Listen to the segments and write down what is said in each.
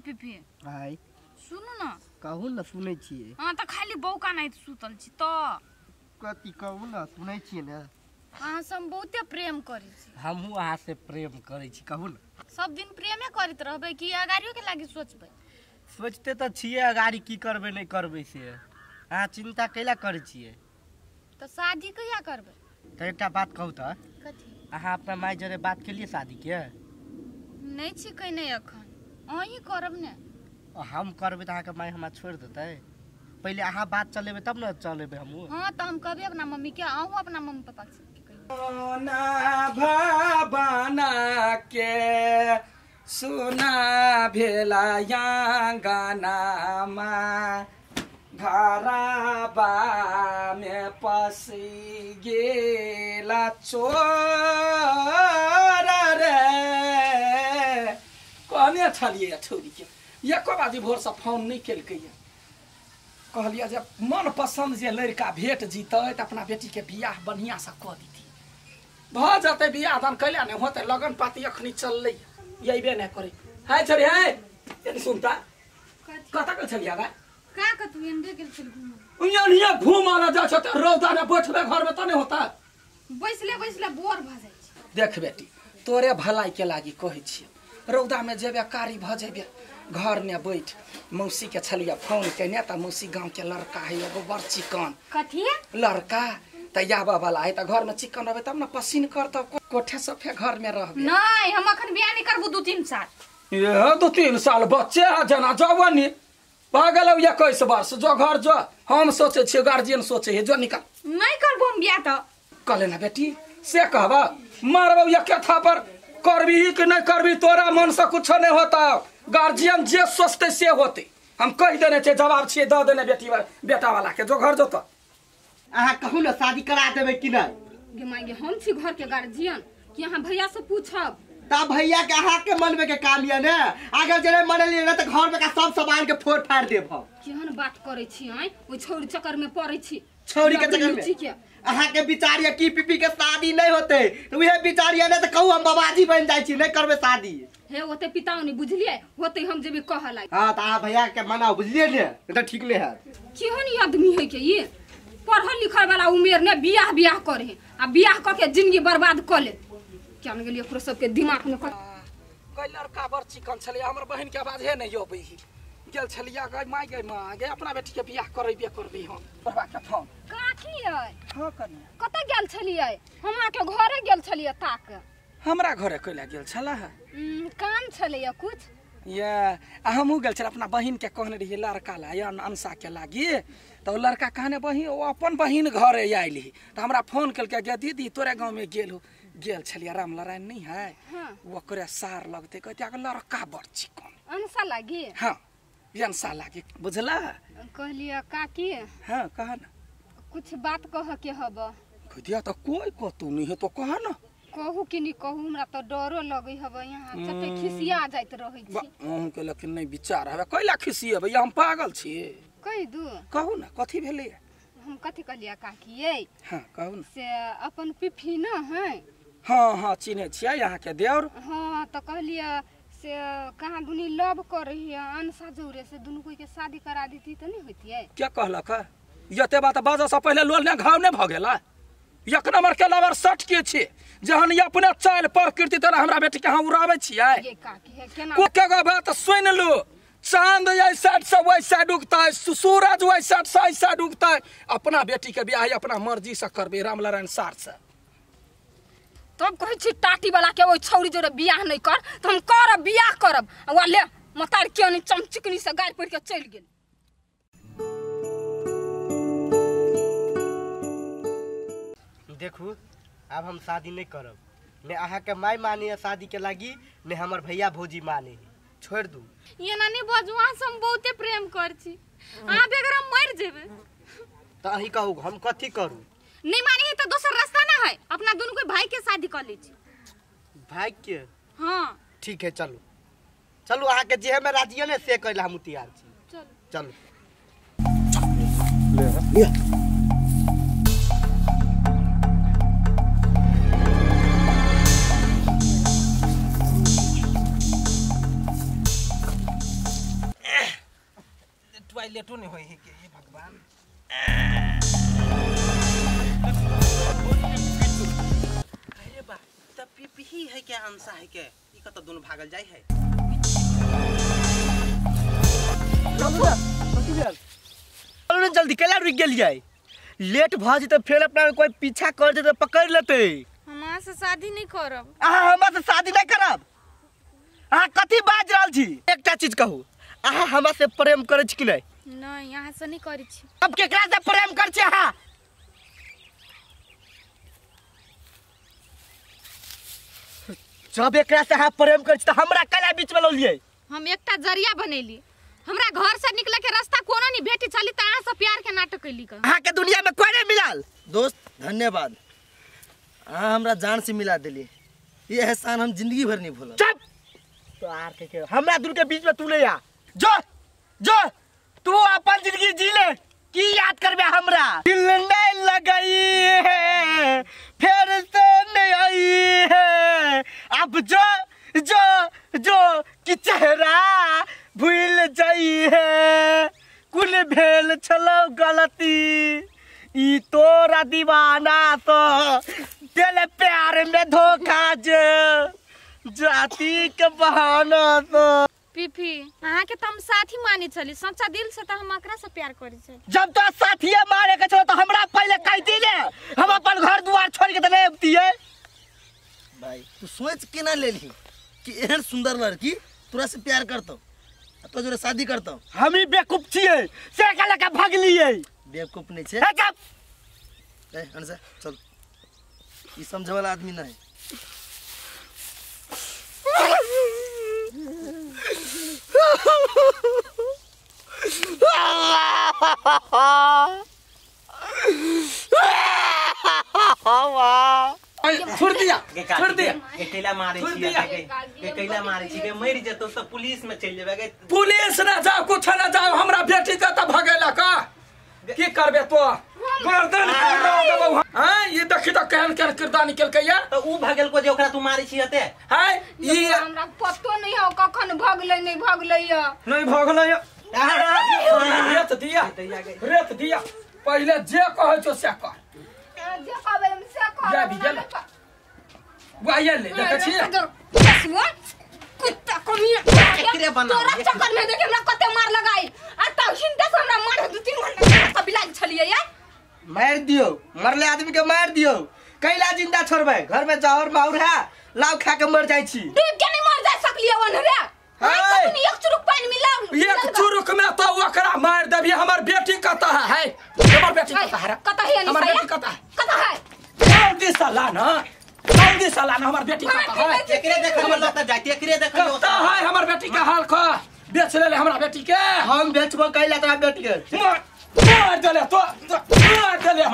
पिपी आई सुनु न कहू न सुनै छियै। हां त खाली बौका नहीं सुतल छी त कथी कहू न सुनै छियै न। अहाँ से हम बहुते प्रेम करै छी। हमहू अहाँ से प्रेम करै छी कहू न। सब दिन प्रेमे करैत रहबै कि अगाड़ियो के लागि सोचबै? सोचते त छियै अगाड़ी की करबै नहीं करबै से। अहाँ चिंता कैला करै छियै? त शादी कहिया करबै? त एकटा बात कहू त कथी? अहाँ अपना माय जरे बात केलिए शादी के? नहीं छी कहीं अखन अहीं करब ने। हम करबै त अहाँ के माय हमरा छोड़ देतै? पहले अहाँ बात चलेबै तब न चलेबै हमहू। हां त हम कहबे अपना मम्मी के आहू अपना मम्मी पापा से ना भावना के सुना भेला गाना घरबा में पसी गेला चोर रे कहने छलिए छोरी के एको बाजी भोर से फोन नहीं केलकै। कहलिए जे मन पसंद जे लड़का भेट जीतै त अपना बेटी के बियाह बढ़िया से क दी भ जते बियाह दान कैला ने होते लगन पाती अखनी चललै यइबे न करे। हाय छोरी हाय एन सुनता कता के छलिया बा का क तू एंडे गेल छल घूम उनिया घुमाला जा छ त रौदा ने बैठबे घर में त नहीं होता बैसले बैसले बोर भ जाय छ। देख बेटी तोरे भलाई के लागी कहै छी रौदा में जेबे कारी भ जेबे घर ने बैठ मौसी के छलिया फोन केने त मौसी गांव के लड़का है एगो बड़ चिकन। कथी लड़का तैयाबा वाला है त घर में चिकन रहबे तब न पसीन कर त कोठे सफे घर में रहबे। नहीं हम अखन बियाह नहीं करबू 2-3 साल। ये 2-3 साल बच्चे जना जवानी पागल 21 वर्ष जो घर जो हम सोचे छी गार्जियन सोचे है जो निकल नहीं करबू हम बियाह त कहले ना बेटी से कहबा मारबो ये कथा पर करबी कि नहीं करबी तोरा मन से कुछ नहीं होता। गार्जियन जे सोचते से होते हम कह देने छे जवाब छे द देने बेटी बेटा वाला के जो घर जो तो अहाँ कहू न शादी करा देबै कि नहीं? गे मांगे हम छी घर के गार्जियन कि अहाँ भैया से पूछब ता भैया के अहाँ के मन में के काम लिया ने अगर जरे मनलिए न त घर में का सब सामान के फोड़ फाड़ देब। केहन बात करै छी आई ओइ छौरी चक्कर में पड़ै छी। छौरी के चक्कर में अहाँ के विचारिया की पिपी के शादी नहीं होते तो उहे विचारिया ने त कहू हम बाबाजी बन जाय छी नहीं करबे शादी। हे ओते पिताओ नहीं बुझलिए होते हम जेबे कहलाई। हां त अहाँ भैया के मनाओ बुझलिए ने त ठीक ले है। केहन आदमी है के ये पढ़ल लिखल वाला उमेर ने बियाह बियाह करे आ बियाह क के जिंदगी बर्बाद क ले केन गेलिए ओकरो सब के दिमाग में कोई लड़का बड़ चिकन छले हमर बहन के आवाज है नहीं होबे गेल छलिया गई माय गे अपना बेटी के बियाह करबे करबे हम बाबा के फोन काकी है। हां कनी कत गेल छलिए? हमरा के घरे गेल छलिए ताक हमरा घरे कइला गेल छला है काम छलिए कुछ ये हमहू गेल छल अपना बहन के कहने रही लड़का ला या अंसा के लागी तो लड़का कहने बहन वो अपन बहन घरे आइली तो हमरा फोन कल के गे दीदी तोरे गांव में गेल छलिया राम नारायण नहीं है वो करे सार लगते कहते लड़का बड़ चिकन अंसा लागी। हां अंसा लागी बुझला कहलिए काकी हां कह ना कुछ बात कह के हब कहिया तो कोई कतू नहीं है तो कह ना कहू कि नहीं कहू हमरा तो डरो लगे हब यहाँ चटे खिसिया जाइत रहै छी। हम के लेकिन नहीं विचार हवे कैला खिसियबे हम पागल छी कह दू कहू ना कथी भेले हम कथी कहलिए काकी ये हां कहू ना से अपन पिफी न है। हां हां चिन्हे छियै यहाँ के देवर। हां तो कहलिए से कहां दुनी लव कर रही है अनसा जोरे से दुनु कोई के शादी करा देती त नहीं होतिए। क्या कहलक यते बात बाजा से पहले लोल ने घाव ने भ गेला एक नंबर के लवर सट के छी जहन ये अपने चाल प्रकृति तरह हमरा बेटी के हम उड़ावे छियै। ये काकी है केना को के बात सुन लो चांद ये साइड से वही साइड उगता है सूरज वही साइड से ऐसा उगता है अपना बेटी के बियाह अपना मर्जी से करबे राम नारायण सार से तब कहै छी टाटी वाला के ओइ छौरी जोरे बियाह नहीं कर त हम करब बियाह करब वा ले मतार के नहीं चमचिकनी से गाड़ पड़ के चल गेल। देखू अब हम शादी नहीं करब ने अहाँ के माय माने शादी के लागी ने हमर भैया भौजी माने छोड़ दू। ये नानी बजुआ से हम बहुते प्रेम कर छी आ बेगर हम मर जेबे त अही कहू हम कथी करू? नहीं मानी है तो दूसरा रास्ता ना है अपना दोनों कोई भाई के शादी कर ली। भाई के? हां ठीक है चलो चलो अहाँ के जेहे में राजी है ने से कहला हम तैयार छी। चलो ले लेटो नहीं होई है के हे भगवान अरे बा तब पिपही है क्या अंसा है के ई का तो दोनों भागल जाय है चलो जल्दी केला रुक गेल जाए लेट भ जे त फेर अपना कोई पीछा कर दे त पकड़ लेते हमरा से शादी नहीं करब अहाँ हमरा से शादी नहीं करब अहाँ कथी बाज रहल छी एकटा चीज कहू अहाँ हमरा से प्रेम करे छी कि नहीं नहीं यहाँ से नहीं करी छी अब केकरा से प्रेम कर छी अहाँ जब एकरा से अहाँ प्रेम कर छी त हमरा कला बीच में ललिए हम एकटा जरिया बनेली हमरा घर से निकले के रास्ता कोनो नहीं भेटी चली त अहाँ से प्यार के नाटक कैली का अहाँ के दुनिया में कोई नहीं मिलल दोस्त धन्यवाद हाँ हमरा जान से मिला दिली ये एहसान हम जिंदगी भर नहीं भूलब चुप तो आर के हमरा दूर के बीच में तू नहीं आ जो जो तू अपन जिंदगी जी ले की याद करबे हमरा दिल नहीं लगाई है फिर से नहीं आई है अब जो जो जो कि चेहरा भूल जाई है कुल भेल छलो गलती ई तोरा दीवाना तो दिल प्यार में धोखा जाति के बहाना तो पीपी अहाँ के त हम साथी मानी चली सच्चा दिल से त हम एकरा से प्यार करी छी जब तो साथिया मारे के छो तो हमरा पहले कह दिले हम अपन घर द्वार छोड़ के त नहीं अबतिए भाई तू सोच के ना ले ली कि एहन सुंदर लड़की तोरा से प्यार करतो तो जोरे शादी करतो हम ही बेवकूफ छिए से कल के भाग लिए बेवकूफ नहीं छे ए कब ए अनसा चल ई समझे वाला आदमी ना है छोड़ दिया केला मारे छी केला मारे छी के मर जतो त पुलिस में चल जेबे पुलिस ना जाओ कुछ ना जाओ हमरा बेटी का त भगेला का की करबे तो गर्दन देबो हां ये देखि त कहन कर किरदार निकल के या तो ऊ भगेल को जे ओकरा तू मारे छी हते हां ये हमरा पतो नहीं हो कखन भगले नहीं भगले नहीं भगले रेत दिया पहले जे कहे छो से कर जे कहबे हम से कर जा भी गेल वाया ले देख छी कुत्ता कमिया एकरे बना तोरा चक्कर में देख हमरा कते मार लगाई आ त हिंदा से हमरा मार 2-3 घंटा सब बिलाज छलिए यार मार दियो मरले आदमी के मार दियो कैला जिंदा छोड़बे घर में चाउर माउर है लाव खा के मर जाई छी डूब के नहीं मर जा सकलिए वन रे हां तुम एक चुरुक पानी मिला एक चुरुक में तो ओकरा मार देबी हमर बेटी कता है हमर बेटी कता है कता है हमर बेटी कता है जल्दी साला ना हमर बेटी कता है एकरे देख हमर लता जाती एकरे देख कता है हमर बेटी का हाल का बेच ले हमरा बेटी के हम बेचबो कैला तोरा बेटी के मार देले तो मार देले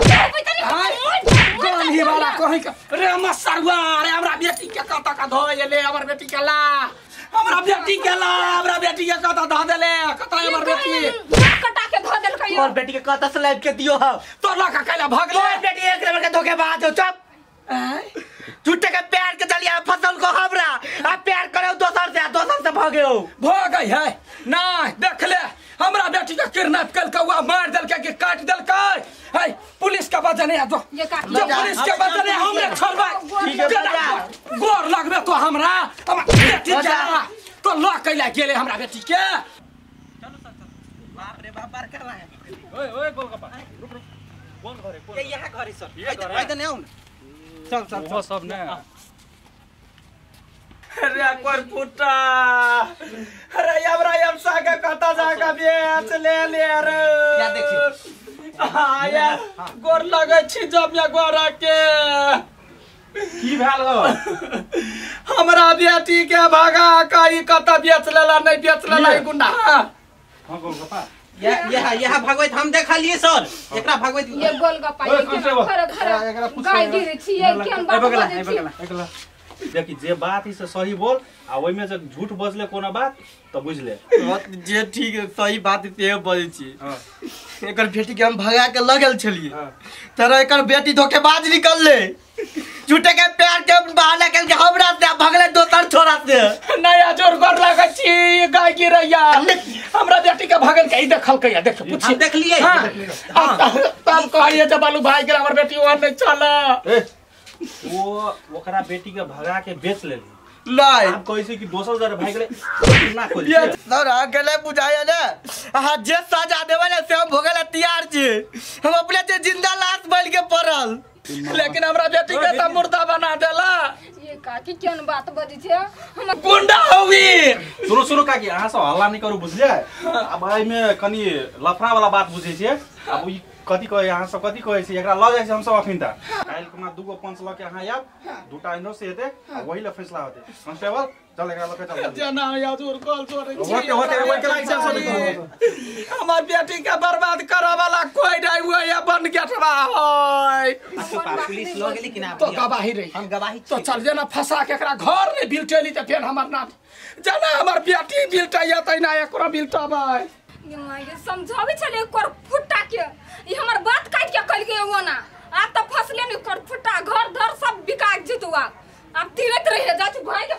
तो कौन ही वाला कहीं का रे मसरवा रे हमरा बेटी के कता का धोले हमर बेटी के ला हमरा बेटी के ला हमरा बेटी के कता धा देले कता हमर बेटी कटा के धो देल कहियो और बेटी के कता से लाइव के दियो हम तो ला का कैला भाग ले बेटी एक नंबर के धोखेबाज हो चुप झूठे के प्यार के चलिए फसल को हमरा आप प्यार करो दोसर से भागे हो भाग है ना देख ले हमरा बेटी का किडनैप कल का हुआ मार दल के काट दल का है पुलिस का वजह नहीं है जो पुलिस के वजह नहीं हमने छोड़बा ठीक है गोर लगबे तो हमरा बेटी जा तो ला कैला गेले हमरा बेटी के चलो सर बाप रे बाप बार कर रहा है ओए गोलगप्पा रुक कौन घर है कौन ये यहां घर है सर ये घर है? आइ त नहीं आउन चल वो सब ने अरे कोर पुटा अरे हमरा हम सागा कता जागा बेच ले रे क्या देखियो हां यार गोर लगे छी जब या गोरा के की भेल हो हमरा बेटी के भागा कई कता बेच लेला नहीं बेच लेला ई गुंडा हां गोलगप्पा यह भगवत हम देखा लिए सर एकरा भगवत ये गोलगप्पा ये घर गाय गिर छी ये केन बात एकला देखि जे बात इसे सही बोल आ ओइ में जे झूठ बजले कोना बात त बुझ ले जे ठीक सही बात ते बोलै छी हां एकर बेटी के हम भगा के लगल छलिए तेरा एकर बेटी धोखेबाज निकल ले झूठे के प्यार के बहाना करके हमरा से भगले दोसर छोरा से नया जोर कर लगा छी गाय की रैया हमरा बेटी के भगल के ई देखल के देख पूछी हम देख लिए तब कहिए जब बालू भाई के हमर बेटी वहां नहीं चला वो ओकरा बेटी के भगा के बेच लेली लाई आप कैसे कि दोसर जरे भाई गेले ना खोल ये सर अकेले बुझाया ना हां जे सजा देवे ना से हम भोगला तैयार छी हम अपने से जिंदा लाश बन के पड़ल लेकिन हमरा बेटी के त मुर्दा बना देला ये काकी केन बात बजी छे हम गुंडा होवी सुनो काकी अहाँ सब हल्ला नहीं करू बुझलिए अब एहि में कनी लफड़ा वाला बात बुझे छे अब ई कथी कहे अहाँ सब कथी कहे छी एकरा ल जाय छै हम सब अखन त काल कुना दूगो पंच ल के अहाँ आब दूटा इनो से हेते वही ल फैसला होते कांस्टेबल चल एकरा ल के चल जना या जोर कॉल जोर होते के लाइक सब हमर बेटी के बर्बाद करे वाला कोई नहीं हुआ या बन गेटवा होय पुलिस लो गेली कि ना तो गवाही रही हम गवाही तो चल जना फंसा के एकरा घर ने बिलटेली त फेर हमर नाम जना हमर बेटी बिलटैया तै ना एकरा बिलटबै ये माये समझावे चले कर फुट्टा के ई हमर बात काट के कल के वो ना आप तो फसले नहीं कर फुट्टा घर धर सब बिका जितवा आप तीरत रहे जाती भाई के